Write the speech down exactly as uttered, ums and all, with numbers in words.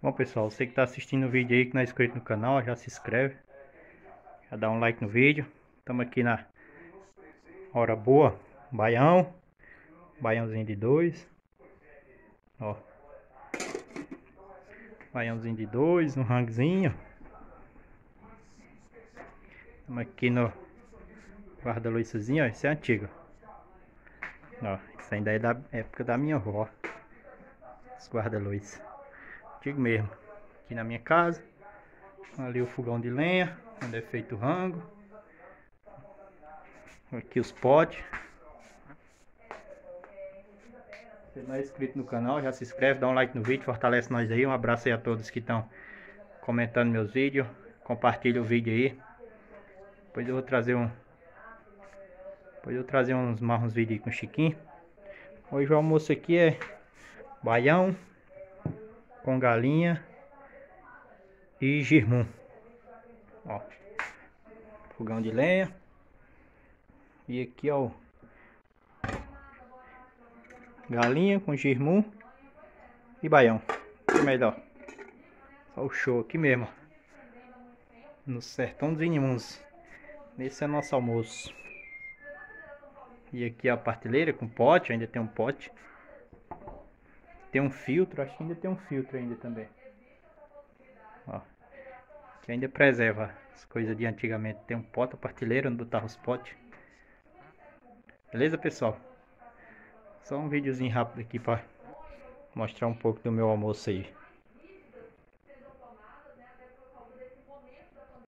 Bom pessoal, você que está assistindo o vídeo aí, que não é inscrito no canal, já se inscreve, já dá um like no vídeo. Estamos aqui na hora boa, baião, baiãozinho de dois, ó, baiãozinho de dois, um ranguezinho. Estamos aqui no guarda-luisazinho, ó, esse é antigo, ó, isso ainda é da época da minha avó, esse guarda-luz, antigo mesmo. Aqui na minha casa, ali o fogão de lenha, onde é feito o rango. Aqui os potes. Se não é inscrito no canal, já se inscreve, dá um like no vídeo, fortalece nós aí. Um abraço aí a todos que estão comentando meus vídeos. Compartilha o vídeo aí. Depois eu vou trazer um Depois eu vou trazer uns mais uns vídeos aí com o Chiquinho. Hoje o almoço aqui é baião com galinha e girmum. Ó, fogão de lenha. E aqui ó, galinha com girmum e baião. Que melhor. Só o show aqui mesmo, no sertão dos Inhamuns. Esse é nosso almoço. E aqui a partilheira com pote, ainda tem um pote. Tem um filtro, acho que ainda tem um filtro ainda também. Ó, que ainda preserva as coisas de antigamente. Tem um pote, a partilheira onde botava os potes. Beleza, pessoal? Só um videozinho rápido aqui para mostrar um pouco do meu almoço aí.